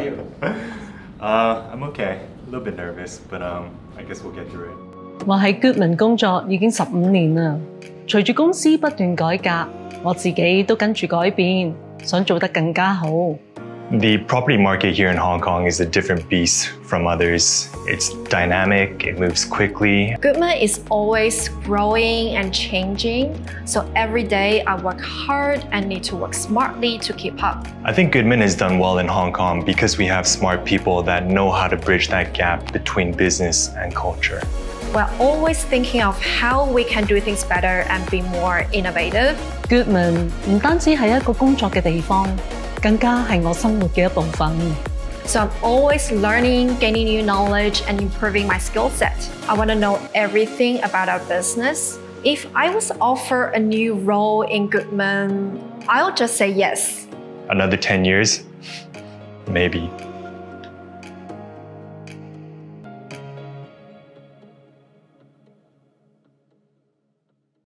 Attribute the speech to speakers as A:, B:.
A: you?
B: I'm okay. A little bit nervous, but I guess we'll get through it.
C: 我喺 Goodman 工作已經15年啦，隨住公司不斷改革，我自己都跟住改變，想做得更加好。
B: The property market here in Hong Kong is a different beast from others. It's dynamic, it moves quickly.
D: Goodman is always growing and changing, so every day I work hard and need to work smartly to keep up.
B: I think Goodman has done well in Hong Kong because we have smart people that know how to bridge that gap between business and culture.
D: We're always thinking of how we can do things better and be more innovative.
C: Goodman 唔單止係一個工作嘅地方，更加係我生活嘅一部分。
D: So I'm always learning, gaining new knowledge, and improving my skill set. I want to know everything about our business. If I was offered a new role in Goodman, I'll just say yes.
B: Another 10 years? Maybe.